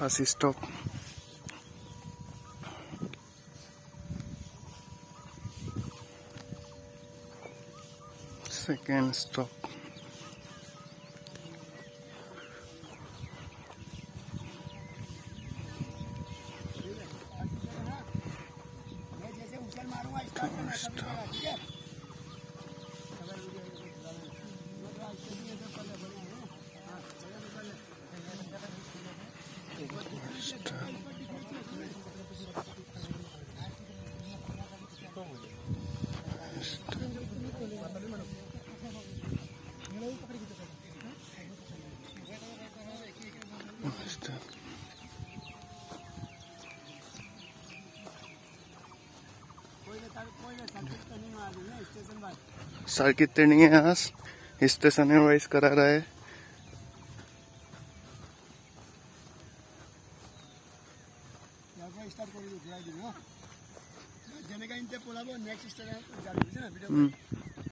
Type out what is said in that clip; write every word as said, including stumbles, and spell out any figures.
First stop. Second stop. Third stop. Circuit training है यहाँ station wise करा रहा है। नेक्स्ट